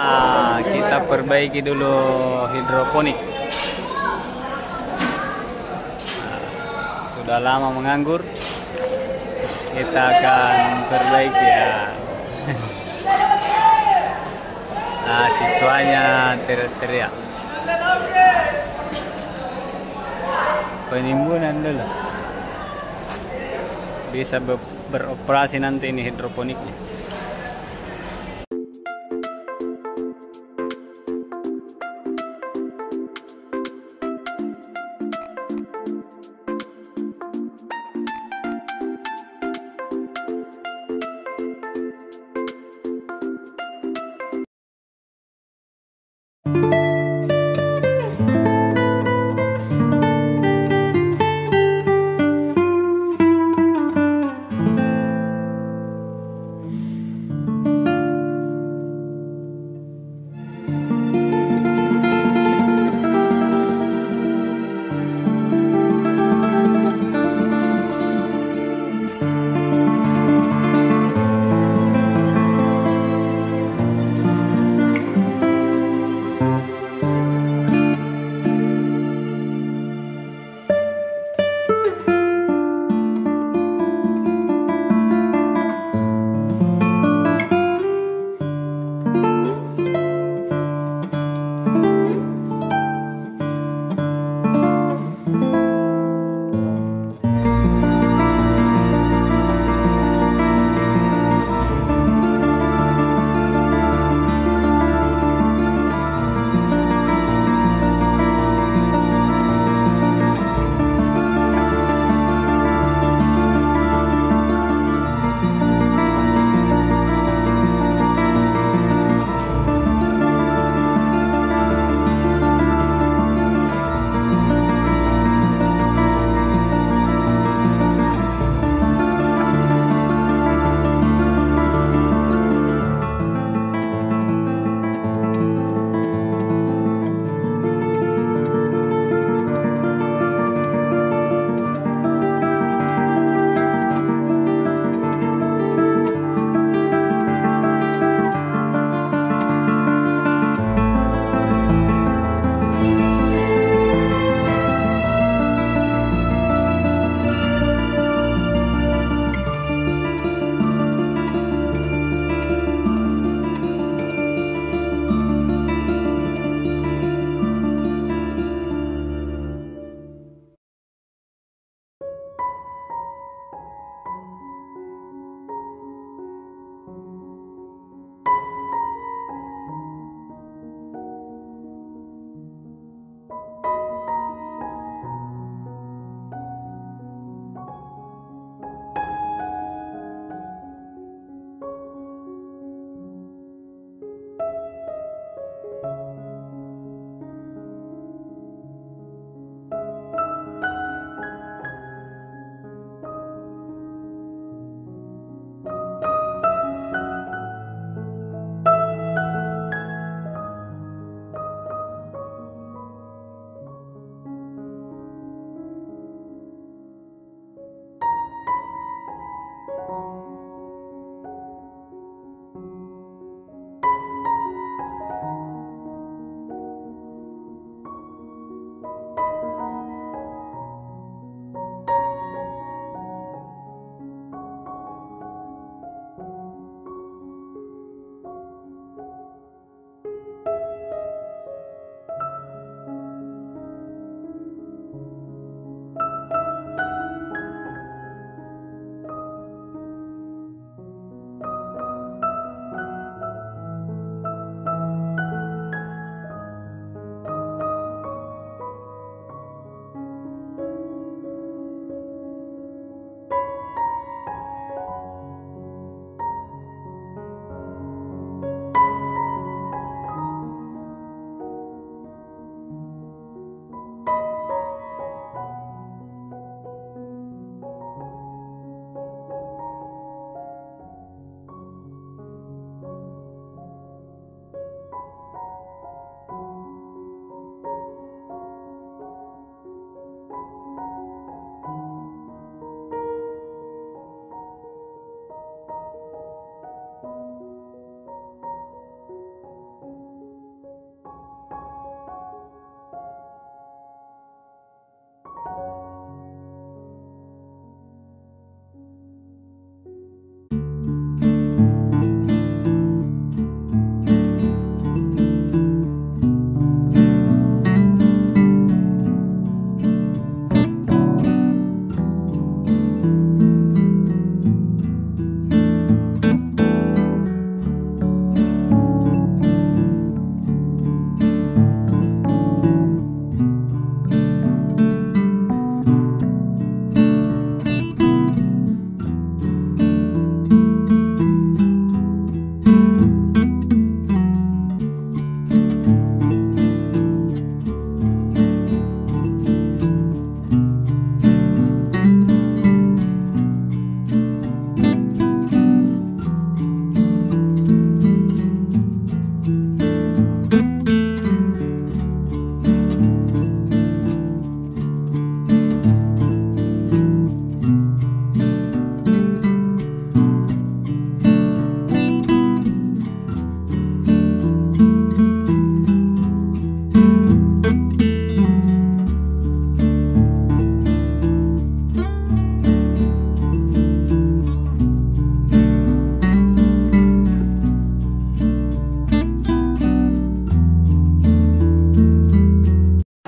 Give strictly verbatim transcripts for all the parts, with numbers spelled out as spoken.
Ah, kita perbaiki dulu hidroponik. Sudah lama menganggur. Kita akan perbaiki ya. Nah, siswanya teriak-teriak. Penimbunan dulu. Bisa ber beroperasi nanti ini hidroponiknya.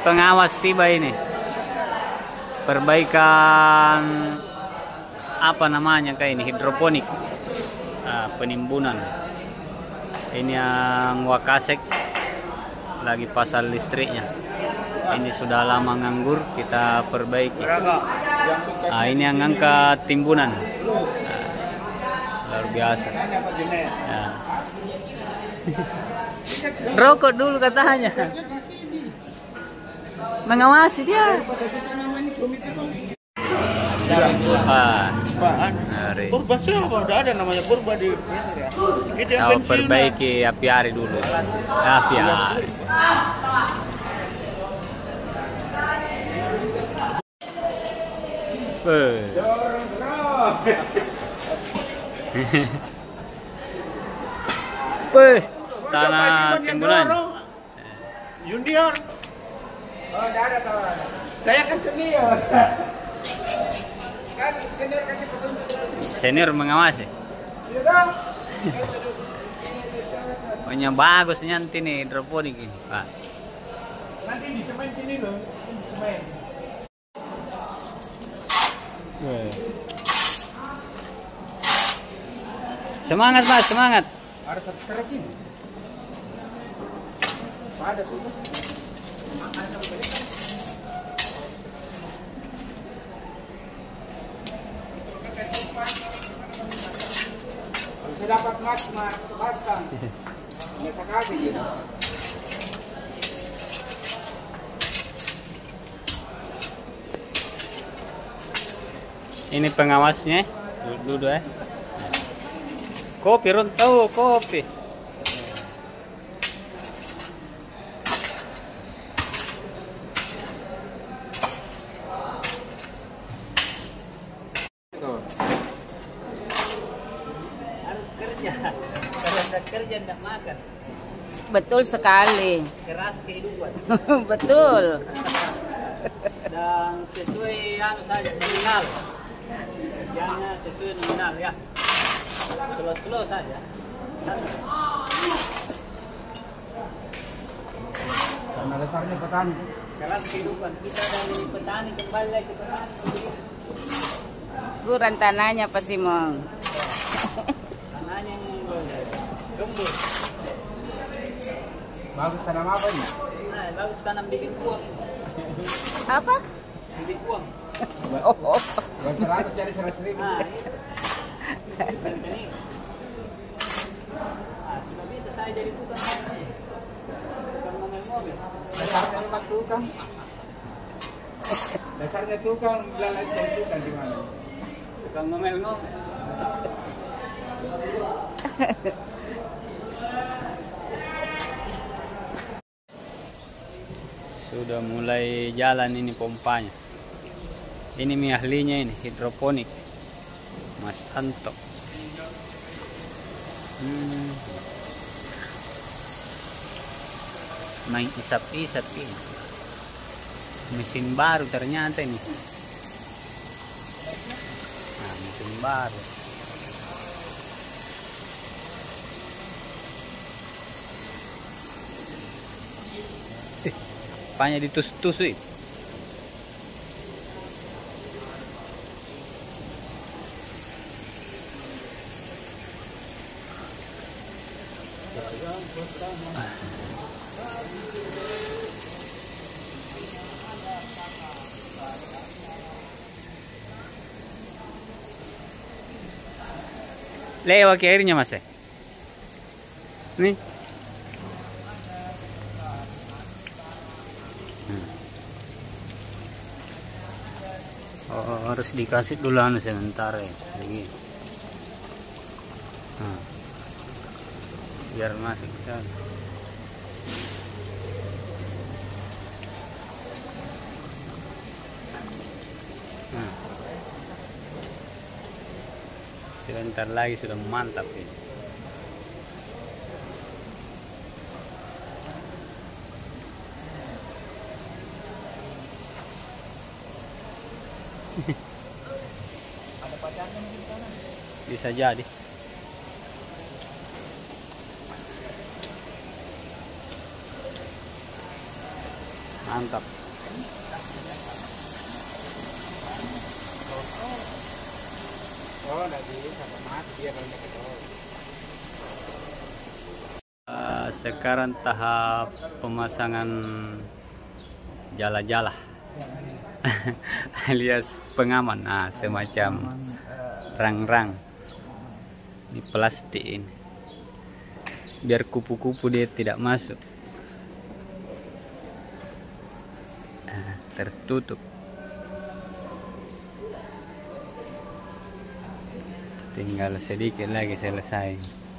pengawas tiba ini. Perbaikan apa namanya kayak ini, hidroponik, ah, penimbunan. Ini yang Wakasek lagi pasang listriknya. Ini sudah lama nganggur, kita perbaiki. Ah, ini yang ngangkat timbunan. Ah, luar biasa. Ya. Rokok dulu katanya. Mengawasi dia. Ah, hari. Purba siapa? Udah ada namanya Purba di ya. Itu yang Tahu pensiunan. perbaiki apiari dulu. Apiari. Eh. Weh, tanah timbunan. Junior. Oh, enggak ada tahu. Saya kan senior. Kan senior kasih petunjuk. Senior mengawasi. Iya dong. Pokoknya bagus nanti nih hidroponik ini, Pak. Nanti di semen sini loh, di semen. Semangat Mas, semangat. Ada satu truk ini. Ada tuh. Bisa dapat mas, mas, mas kan? Biasa kali gitu. Ini pengawasnya, dulu eh. Kopi, Ron tahu kopi. Harus kerja, kalau tidak kerja tidak makan. Betul sekali. Keras kehidupan. Betul. Dan sesuai anu saja nominal. Jangan sesuai nominal ya. Slow-slow saja. Karena dasarnya petani. Keras kehidupan kita dari petani kembali lagi ke petani. Guran tanahnya Pak Simong. Tanahnya gembur. Bagus tanam apa ini? Nah, bagus tanam bikin uang. Apa? Bikin uang. Oh. Bukan seratus jadi seratus ribu. Nah, ini. Ah, sudah bisa saya jadi tukang. Tukang mobil-mobil. Dasarnya memang tukang. Dasarnya tukang, bilang jadi tukang di mana? Tukang ngomel-ngomel. Sudah mulai jalan ini pompanya. Ini mi ahlinya ini, hidroponik. Mas Anto. Hmm. Main isap-isap ini. Mesin baru ternyata ini. Nah, mesin baru. Eh, apanya ditusuk-tusuk? Lewat ke airnya mas eh. Nih. Hmm. Oh, harus dikasih dulu anu sementara ya. Begini. Hmm. Biar masuk ke sana. Hmm. Sebentar lagi sudah mantap ini. Ada pacarnya di sana. Bisa jadi. Mantap. Oh, nggak bisa, mati dia kalau nggak tahu. Eh, sekarang tahap pemasangan jala-jala alias pengaman. Nah, semacam rang-rang. Ini plastik ini. Biar kupu-kupu dia tidak masuk. Nah, tertutup. Tinggal sedikit lagi selesai.